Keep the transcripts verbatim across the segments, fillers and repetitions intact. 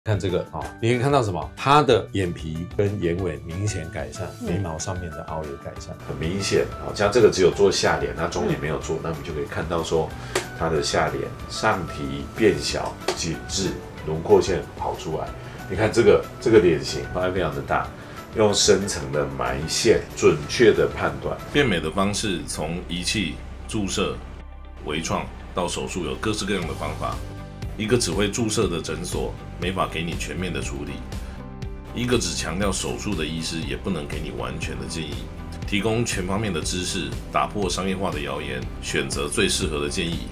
看这个啊、哦，你可以看到什么？它的眼皮跟眼尾明显改善，眉毛上面的凹也改善，很明显啊、哦。像这个只有做下脸，那中脸没有做，那我们就可以看到说，它的下脸上提变小、紧致，轮廓线跑出来。你看这个这个脸型发现非常的大，用深层的埋线准确的判断变美的方式，从仪器、注射、微创到手术，有各式各样的方法。一个只会注射的诊所没法给你全面的处理，一个只强调手术的医师也不能给你完全的建议。提供全方面的知识，打破商业化的谣言，选择最适合的建议。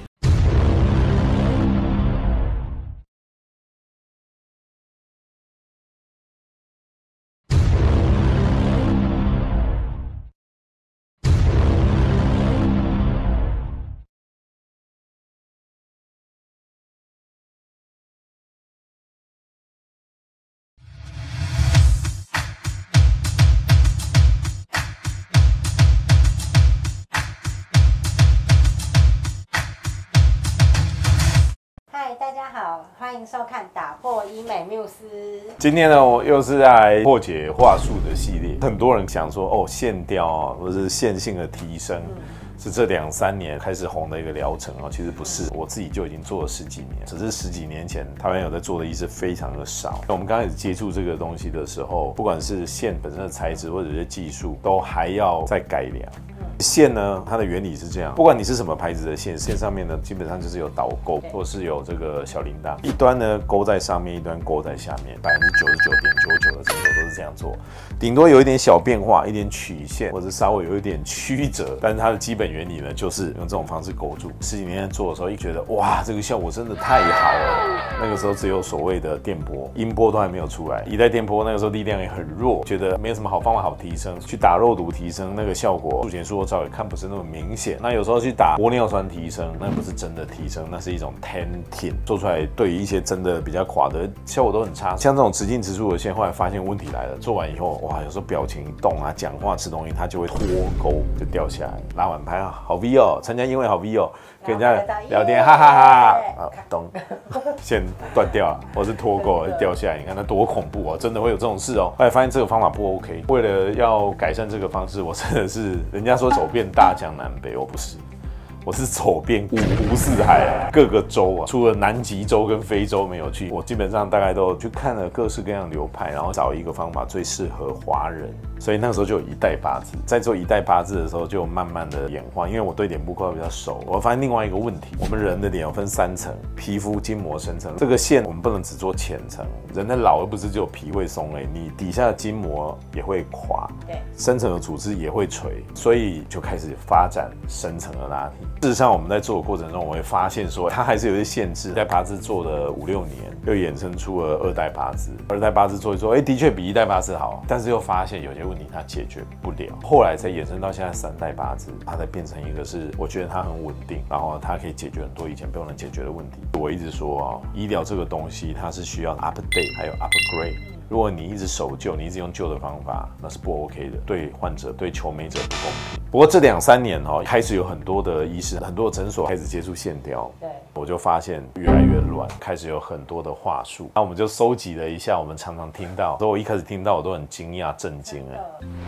大家好，欢迎收看打破医美缪斯。 今天呢，我又是来破解话术的系列。很多人想说，哦，线雕啊，或者是线性的提升。嗯，是这两三年开始红的一个疗程哦，其实不是，我自己就已经做了十几年，只是十几年前台湾有在做的医师非常的少。我们刚开始接触这个东西的时候，不管是线本身的材质或者是技术，都还要再改良。线呢，它的原理是这样，不管你是什么牌子的线，线上面呢基本上就是有导钩，或是有这个小铃铛，一端呢勾在上面，一端勾在下面，百分之九十九点九九的诊所都是这样做，顶多有一点小变化，一点曲线，或者稍微有一点曲折，但是它的基本原理呢，就是用这种方式勾住。十几年前做的时候，一觉得哇，这个效果真的太好了。那个时候只有所谓的电波，音波都还没有出来，一代电波那个时候力量也很弱，觉得没有什么好方法好提升，去打肉毒提升那个效果，术前术后照也看不是那么明显。那有时候去打玻尿酸提升，那不是真的提升，那是一种 tenting， 做出来对于一些真的比较垮的效果都很差。像这种直进直出的线，后来发现问题来了，做完以后哇，有时候表情一动啊，讲话吃东西，它就会脱钩就掉下来。拉完拍啊，好 V 哦，参加英会好 V 哦，跟人家聊天哈哈哈啊，咚，线断掉了，或是脱钩了掉下来，你看它多恐怖哦，真的会有这种事哦。后来发现这个方法不 OK， 为了要改善这个方式，我真的是人家说走遍大江南北，我不是。我是走遍五湖四海啊，各个州啊，除了南极洲跟非洲没有去，我基本上大概都去看了各式各样流派，然后找一个方法最适合华人。所以那个时候就有一代八字，在做一代八字的时候，就慢慢的演化。因为我对脸部构造比较熟，我发现另外一个问题，我们人的脸有分三层：皮肤、筋膜、深层。这个线我们不能只做浅层，人的老又不是只有皮会松哎，你底下的筋膜也会垮，对，深层的组织也会垂，所以就开始发展深层的拉提。事实上，我们在做的过程中，我会发现说，它还是有一些限制。一代八字做了五六年，又衍生出了二代八字。二代八字做一做，哎，的确比一代八字好，但是又发现有些问题它解决不了。后来才衍生到现在三代八字，它才变成一个是，我觉得它很稳定，然后它可以解决很多以前不能解决的问题。我一直说啊，医疗这个东西它是需要 update 还有 upgrade。如果你一直守旧，你一直用旧的方法，那是不 OK 的，对患者、对求美者不公平。不过这两三年哈、哦，开始有很多的医师、很多的诊所开始接触线雕，对，我就发现越来越乱，开始有很多的话术。那我们就收集了一下，我们常常听到，所以我一开始听到我都很惊讶、震惊哎。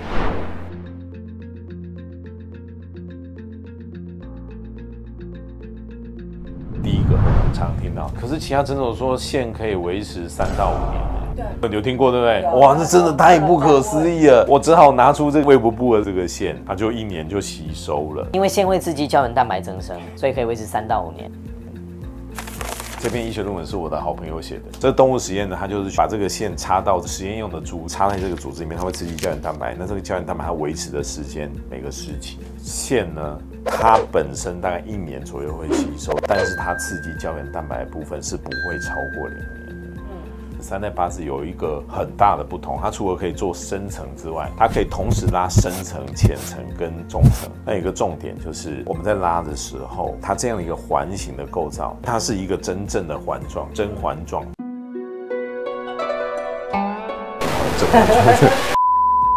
第一个我们常听到，可是其他诊所说线可以维持三到五年。对，你有听过对不对？哇，这真的太不可思议了！我只好拿出这个卫福部的这个线，它就一年就吸收了。 因为线会刺激胶原蛋白增生，所以可以维持三到五年。 这篇医学论文是我的好朋友写的。这动物实验呢，它就是把这个线插到实验用的猪，插在这个组织里面，它会刺激胶原蛋白。那这个胶原蛋白它维持的时间每个时期，线呢，它本身大概一年左右会吸收，但是它刺激胶原蛋白的部分是不会超过两年。三代八字有一个很大的不同，它除了可以做深层之外，它可以同时拉深层、浅层跟中层。那有一个重点就是我们在拉的时候，它这样的一个环形的构造，它是一个真正的环状，真环状。真环状。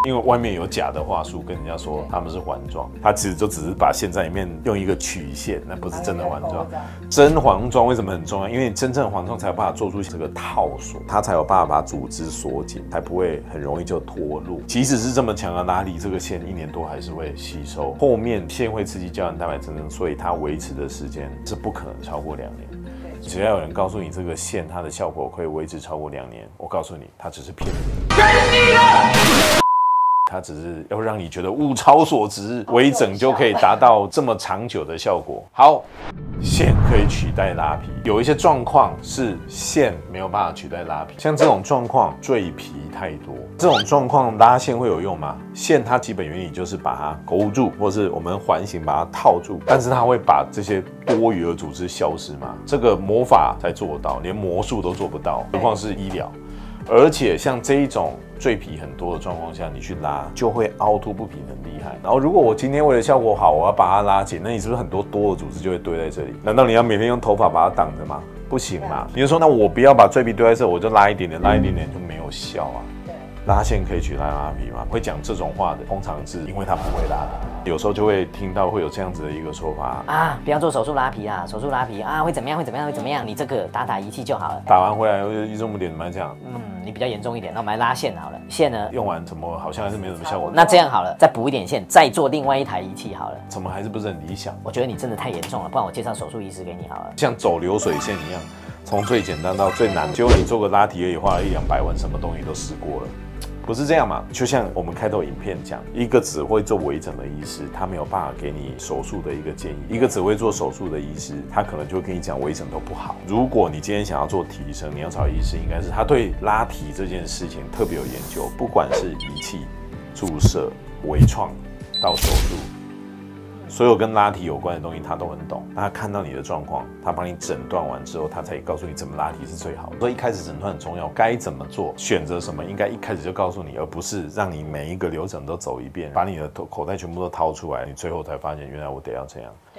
因为外面有假的话术跟人家说他们是环状，它其实就只是把线在里面用一个曲线，那不是真的环状。真环状为什么很重要？因为真正环状才有办法做出这个套索，它才有办法把组织锁紧，才不会很容易就脱落。即使是这么强的拉力，这个线一年多还是会吸收。后面线会刺激胶原蛋白增生，所以它维持的时间是不可能超过两年。只要有人告诉你这个线它的效果可以维持超过两年，我告诉你，它只是骗你。骗你了！它只是要让你觉得物超所值，微整就可以达到这么长久的效果。好，线可以取代拉皮，有一些状况是线没有办法取代拉皮，像这种状况赘皮太多，这种状况拉线会有用吗？线它基本原理就是把它勾住，或是我们环形把它套住，但是它会把这些多余的组织消失吗？这个魔法才做到，连魔术都做不到，何况是医疗。而且像这一种赘皮很多的状况下，你去拉就会凹凸不平，很厉害。然后如果我今天为了效果好，我要把它拉紧，那你是不是很多多的组织就会堆在这里？难道你要每天用头发把它挡着吗？不行嘛。你就说那我不要把赘皮堆在这，我就拉一点点，拉一点点就没有效啊。拉线可以取代拉皮吗？会讲这种话的，通常是因为他不会拉的。有时候就会听到会有这样子的一个说法啊，不要做手术拉皮啊，手术拉皮啊会怎么样？会怎么样？会怎么样？你这个打打仪器就好了。 打完回来医生不点怎么讲？ 嗯，你比较严重一点，那我们来拉线好了。线呢？ 用完怎么好像还是没什么效果？ 那这样好了，再补一点线，再做另外一台仪器好了。 怎么还是不是很理想？ 我觉得你真的太严重了，不然我介绍手术医师给你好了。 像走流水线一样，从最简单到最难，结果你做个拉提而已，花了一两百万，什么东西都试过了。不是这样嘛？就像我们开头影片讲，一个只会做微整的医师，他没有办法给你手术的一个建议；一个只会做手术的医师，他可能就会跟你讲微整都不好。如果你今天想要做提升，你要找医师，应该是他对拉提这件事情特别有研究，不管是仪器、注射、微创到手术。所有跟拉提有关的东西他都很懂，他看到你的状况，他帮你诊断完之后，他才告诉你怎么拉提是最好的。所以一开始诊断很重要，该怎么做，选择什么，应该一开始就告诉你，而不是让你每一个流程都走一遍，把你的口袋全部都掏出来，你最后才发现原来我得要这样。对。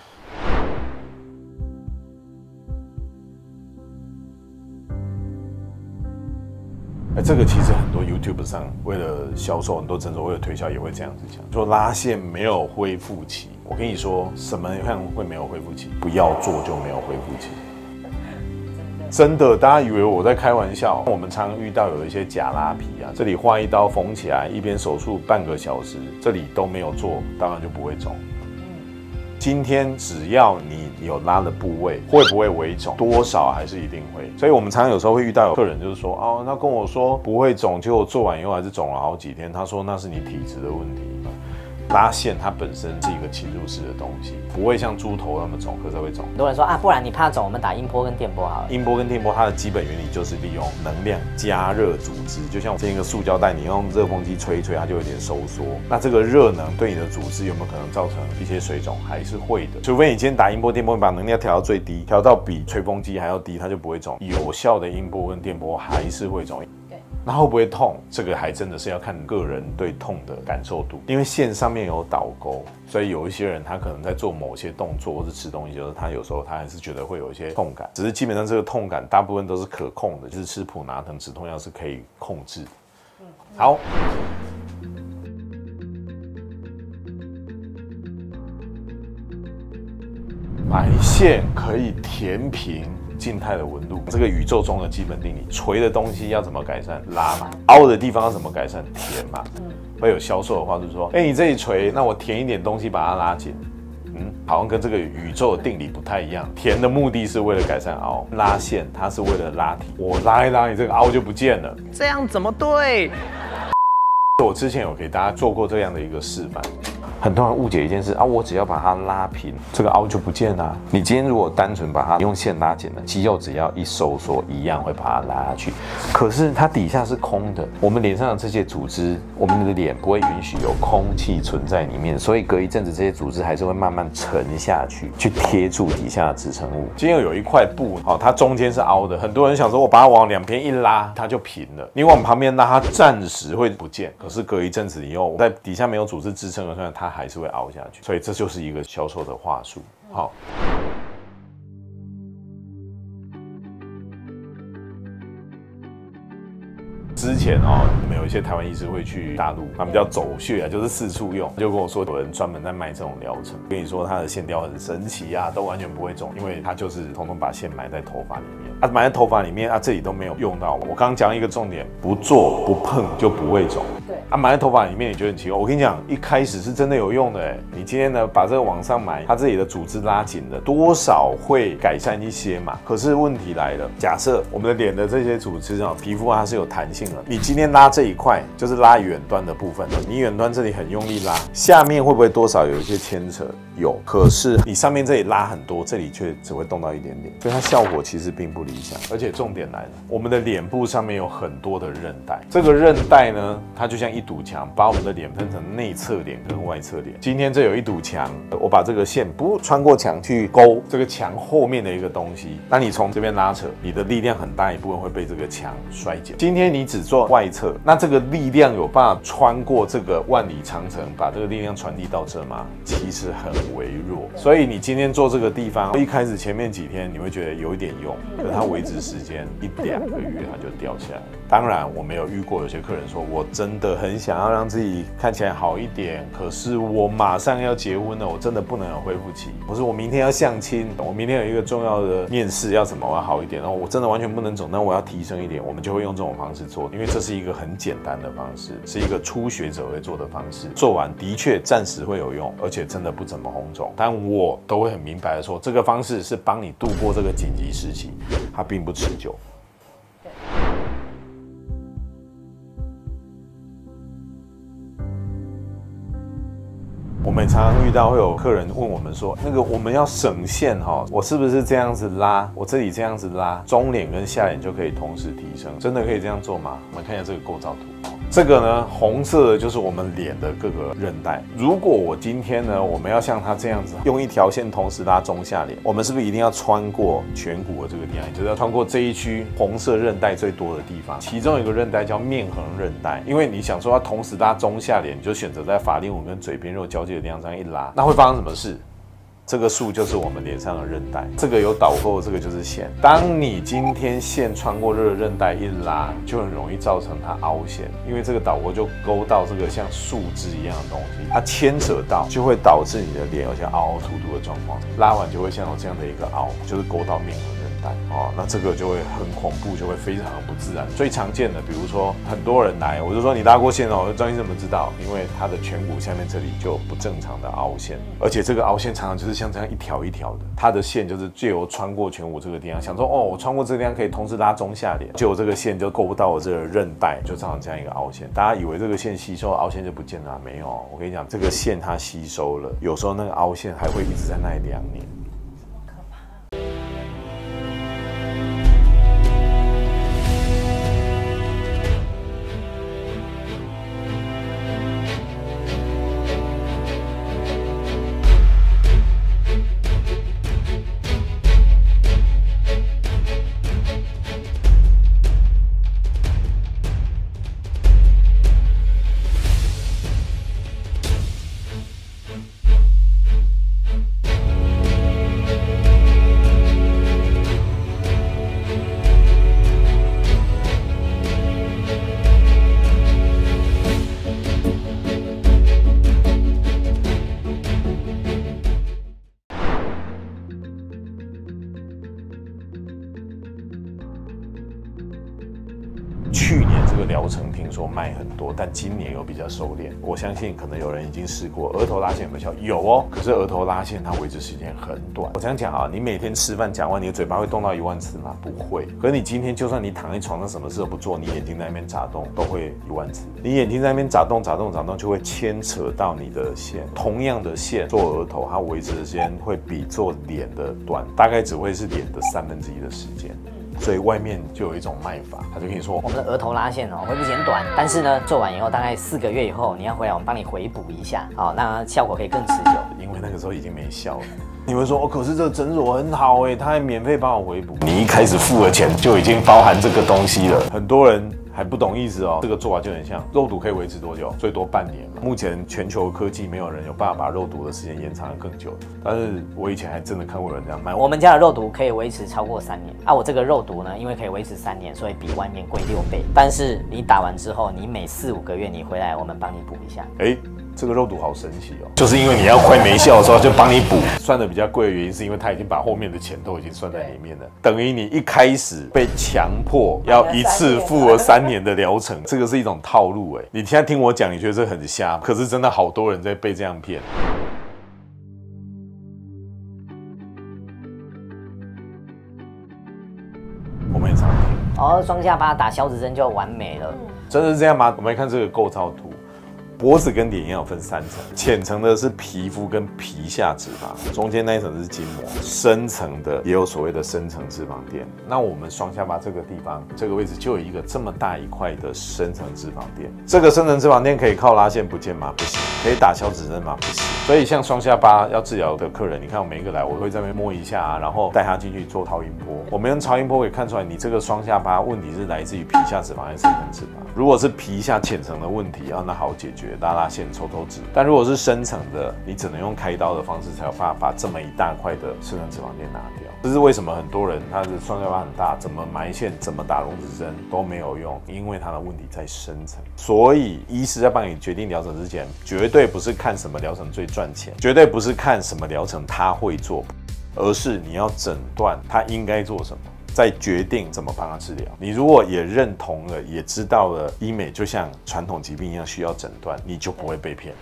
哎，这个其实很多 YouTube 上为了销售，很多诊所为了推销也会这样子讲，说拉线没有恢复期。我跟你说，什么样会没有恢复期？不要做就没有恢复期。真的，大家以为我在开玩笑。我们常常遇到有一些假拉皮啊，这里划一刀缝起来，一边手术半个小时，这里都没有做，当然就不会肿。今天只要你有拉的部位，会不会微肿，多少还是一定会。所以我们常常有时候会遇到有客人就是说，哦，他跟我说不会肿，结果做完以后还是肿了好几天。他说那是你体质的问题。拉线它本身是一个侵入式的东西，不会像猪头那么肿，可是会肿。 很多人说啊，不然你怕肿，我们打音波跟电波好了。 音波跟电波它的基本原理就是利用能量加热组织，就像这个塑胶袋，你用热风机吹一吹，它就有点收缩。那这个热能对你的组织有没有可能造成一些水肿？还是会的，除非你今天打音波、电波，把能量调到最低，调到比吹风机还要低，它就不会肿。有效的音波跟电波还是会肿。那会不会痛？这个还真的是要看个人对痛的感受度，因为线上面有导沟，所以有一些人他可能在做某些动作或是吃东西，就是他有时候他还是觉得会有一些痛感，只是基本上这个痛感大部分都是可控的，就是吃普拿疼止痛药是可以控制的。好。埋线可以填平静态的纹路，这个宇宙中的基本定理。垂的东西要怎么改善？拉嘛。凹的地方要怎么改善？填嘛。会有销售的话就是说，哎、欸，你这里垂，那我填一点东西把它拉紧。嗯，好像跟这个宇宙的定理不太一样。填的目的是为了改善凹，拉线它是为了拉提。我拉一拉，你这个凹就不见了。 这样怎么对？ 我之前有给大家做过这样的一个示范。很多人误解一件事啊，我只要把它拉平，这个凹就不见了。你今天如果单纯把它用线拉紧了，肌肉只要一收缩，一样会把它拉下去。可是它底下是空的，我们脸上的这些组织，我们的脸不会允许有空气存在里面，所以隔一阵子这些组织还是会慢慢沉下去，去贴住底下的支撑物。今天有一块布，哦，它中间是凹的，很多人想说我把它往两边一拉，它就平了。你往旁边拉，它暂时会不见，可是隔一阵子以后，在底下没有组织支撑的时候，它还是会凹下去，所以这就是一个销售的话术。好， 之前哦，我们有一些台湾医师会去大陆，他们叫走穴啊，就是四处用，就跟我说有人专门在卖这种疗程，跟你说他的线雕很神奇啊，都完全不会肿，因为他就是统统把线埋在头发里面，啊，埋在头发里面啊，这里都没有用到。我刚刚讲一个重点，不做不碰就不会肿。 对， 啊，埋在头发里面你觉得很奇怪，我跟你讲，一开始是真的有用的哎。你今天呢把这个往上埋，它这里的组织拉紧了，多少会改善一些嘛。可是问题来了，假设我们的脸的这些组织啊，皮肤它是有弹性的，你今天拉这一块就是拉远端的部分，你远端这里很用力拉，下面会不会多少有一些牵扯？有，可是你上面这里拉很多，这里却只会动到一点点，所以它效果其实并不理想。而且重点来了，我们的脸部上面有很多的韧带，这个韧带呢，它就像一堵墙，把我们的脸分成内侧脸跟外侧脸。今天这有一堵墙，我把这个线不穿过墙去勾这个墙后面的一个东西，那你从这边拉扯，你的力量很大一部分会被这个墙衰减。今天你只做外侧，那这个力量有办法穿过这个万里长城，把这个力量传递到这吗？其实很微弱。所以你今天做这个地方，一开始前面几天你会觉得有一点用，可是它维持时间一两个月它就掉下来。当然我没有遇过有些客人说，我真的很想要让自己看起来好一点，可是我马上要结婚了，我真的不能有恢复期，或是我明天要相亲，我明天有一个重要的面试要怎么我要好一点，然后我真的完全不能肿，那我要提升一点，我们就会用这种方式做，因为这是一个很简单的方式，是一个初学者会做的方式，做完的确暂时会有用，而且真的不怎么红肿，但我都会很明白的说，这个方式是帮你度过这个紧急时期，它并不持久。我们常常遇到会有客人问我们说，那个我们要省线哈，我是不是这样子拉，我这里这样子拉，中脸跟下脸就可以同时提升？真的可以这样做吗？我们看一下这个构造图。这个呢，红色的就是我们脸的各个韧带。如果我今天呢，我们要像它这样子，用一条线同时拉中下脸，我们是不是一定要穿过颧骨的这个地方，也就是要穿过这一区红色韧带最多的地方？其中有一个韧带叫面横韧带，因为你想说要同时拉中下脸，你就选择在法令纹跟嘴边肉交界的地方这样一拉，那会发生什么事？这个束就是我们脸上的韧带，这个有导沟，这个就是线。当你今天线穿过这个韧带一拉，就很容易造成它凹陷，因为这个导沟就勾到这个像树枝一样的东西，它牵扯到就会导致你的脸有些凹凹凸凸的状况，拉完就会像有这样的一个凹，就是勾到面和韧带哦，那这个就会很恐怖，就会非常不自然。最常见的，比如说很多人来，我就说你拉过线哦，张医生怎么知道？因为他的颧骨下面这里就有不正常的凹陷，而且这个凹陷常常就是像这样一条一条的，它的线就是借由穿过颧骨这个地方，想说哦，我穿过这个地方可以同时拉中下脸，结果这个线就够不到我这个韧带，就造成这样一个凹陷。大家以为这个线吸收凹陷就不见了，没有，我跟你讲，这个线它吸收了，有时候那个凹陷还会一直在那里两年。去年这个疗程听说卖很多，但今年有比较收敛。我相信可能有人已经试过额头拉线有没有效？有哦，可是额头拉线它维持时间很短。我这样讲啊，你每天吃饭讲话，你的嘴巴会动到一万次吗？不会。可是你今天就算你躺在床上什么事都不做，你眼睛在那边眨动，都会一万次。你眼睛在那边眨动、眨动、眨动，就会牵扯到你的线。同样的线做额头，它维持的时间会比做脸的短，大概只会是脸的三分之一的时间。所以外面就有一种卖法，他就跟你说， 我们的额头拉线哦，恢复时间短，但是呢，做完以后大概四个月以后，你要回来，我们帮你回补一下，好，那效果可以更持久。 因为那个时候已经没效了。你会说，哦，可是这个诊所很好哎，他还免费帮我回补。你一开始付了钱就已经包含这个东西了。很多人还不懂意思哦。这个做法就很像肉毒可以维持多久？最多半年嘛。目前全球科技没有人有办法把肉毒的时间延长得更久，但是我以前还真的看过有人这样卖。 我们家的肉毒可以维持超过三年啊，我这个肉毒呢，因为可以维持三年，所以比外面贵六倍。但是你打完之后，你每四五个月你回来，我们帮你补一下。 哎。这个肉毒好神奇哦，就是因为你要快没效的时候就帮你补，算的比较贵的原因是因为他已经把后面的钱都已经算在里面了，等于你一开始被强迫要一次付了三年的疗程，这个是一种套路哎。你现在听我讲，你觉得这很瞎，可是真的好多人在被这样骗。我们也常听哦，双下巴打消脂针就完美了， 真的是这样吗？我们来看这个构造图。脖子跟脸一样有分三层，浅层的是皮肤跟皮下脂肪，中间那一层是筋膜，深层的也有所谓的深层脂肪垫。那我们双下巴这个地方，这个位置就有一个这么大一块的深层脂肪垫。这个深层脂肪垫可以靠拉线不见吗？不行。可以打消脂针吗？不行。所以像双下巴要治疗的客人，你看我每一个来，我会在那边摸一下、啊，然后带他进去做超音波。我们用超音波可以看出来，你这个双下巴问题是来自于皮下脂肪还是深层脂肪。如果是皮下浅层的问题啊，那好解决，拉拉线、抽抽脂。但如果是深层的，你只能用开刀的方式才有办法把这么一大块的深层脂肪垫拿掉。这是为什么很多人他的双下巴很大，怎么埋线、怎么打溶脂针都没有用，因为他的问题在深层。所以医师在帮你决定疗程之前，绝对不是看什么疗程最赚钱，绝对不是看什么疗程他会做，而是你要诊断他应该做什么。再决定怎么帮他治疗。你如果也认同了，也知道了医美就像传统疾病一样需要诊断，你就不会被骗。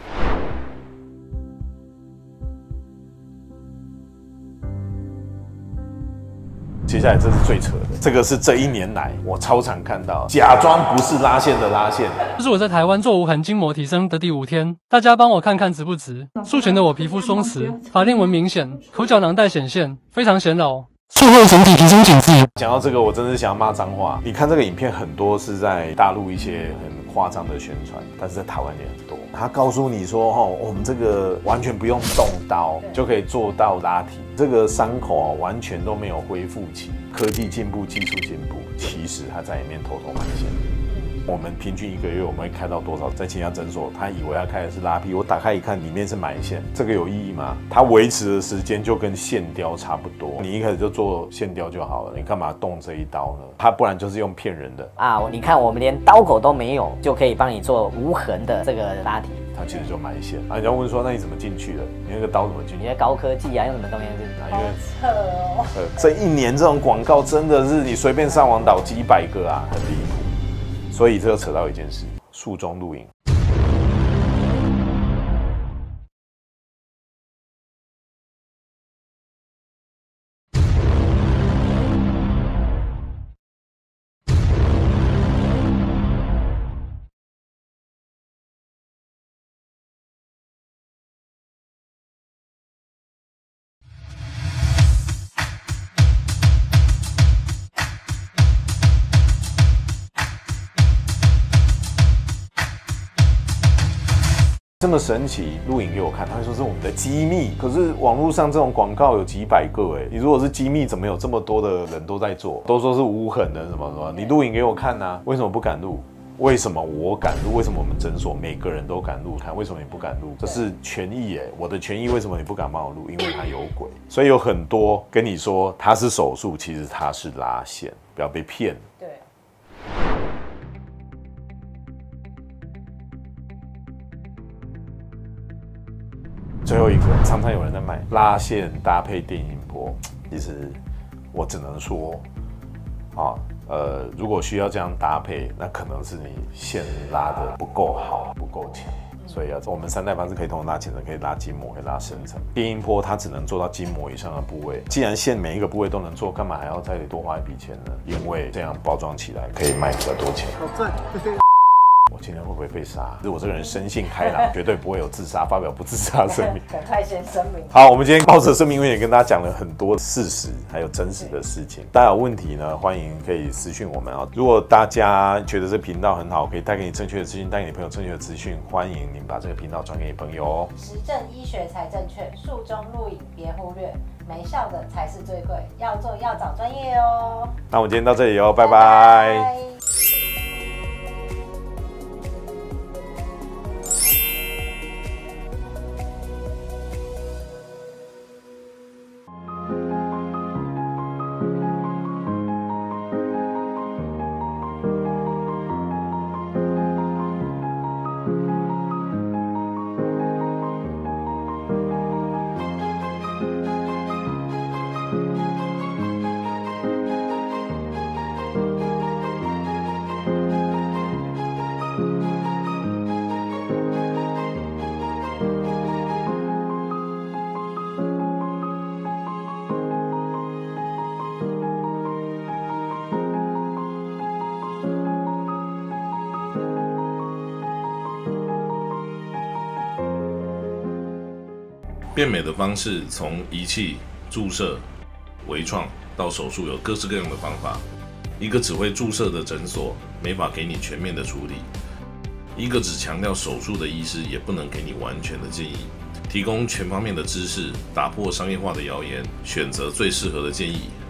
接下来这是最扯的，这个是这一年来我超常看到，假装不是拉线的拉线。 这是我在台湾做无痕筋膜提升的第五天，大家帮我看看直不直？术前的我皮肤松弛，法令纹明显，口角囊袋显现，非常显老。术后整体提升紧致。 讲到这个，我真的是想要骂脏话。你看这个影片，很多是在大陆一些很夸张的宣传，但是在台湾也很多。他告诉你说，哦，我们这个完全不用动刀就可以做到拉提，这个伤口啊完全都没有恢复期。科技进步，技术进步，其实他在里面偷偷埋线。我们平均一个月我们会开到多少？在其他诊所，他以为他开的是拉皮，我打开一看，里面是埋线，这个有意义吗？它维持的时间就跟线雕差不多，你一开始就做线雕就好了，你干嘛动这一刀呢？它不然就是用骗人的啊！你看我们连刀口都没有，就可以帮你做无痕的这个拉提。 它其实就埋线啊！人家问说，那你怎么进去的？你那个刀怎么进去？ 你的高科技啊，用什么东西进去？ 好扯哦！ 呃，这一年这种广告真的是你随便上网导几百个啊，很离谱。所以这就扯到一件事，术中录影。这么神奇，录影给我看，他会说是我们的机密。可是网络上这种广告有几百个，哎，你如果是机密，怎么有这么多的人都在做？都说是无痕的什么什么，你录影给我看啊，为什么不敢录？为什么我敢录？为什么我们诊所每个人都敢录？看为什么你不敢录？这是权益哎，我的权益为什么你不敢帮我录？因为他有鬼。所以有很多跟你说他是手术，其实他是拉线，不要被骗。 对。 最后一个，常常有人在卖拉线搭配电音波，其实我只能说，啊，呃，如果需要这样搭配，那可能是你线拉的不够好，不够强。所以啊，我们三代方是可以同时拉浅层，可以拉筋膜，可以拉深层。电音波它只能做到筋膜以上的部位，既然线每一个部位都能做，干嘛还要再多花一笔钱呢？因为这样包装起来可以卖比较多钱。好赚。我今天会不会被杀？我这个人生性开朗，绝对不会有自杀，发表不自杀声明。 赶快先声明。 好，我们今天抱着声明也跟大家讲了很多事实，还有真实的事情。大家有问题呢，欢迎可以私讯我们啊。如果大家觉得这频道很好，可以带给你正确的资讯，带给你朋友正确的资讯，欢迎您把这个频道转给你朋友哦。 实证医学才正确，术中录影别忽略，没效的才是最贵，要做要找专业哦。 那我们今天到这里哦，拜拜。 拜拜。 变美的方式从仪器、注射、微创到手术有各式各样的方法。一个只会注射的诊所没法给你全面的处理，一个只强调手术的医师也不能给你完全的建议。提供全方面的知识，打破商业化的谣言，选择最适合的建议。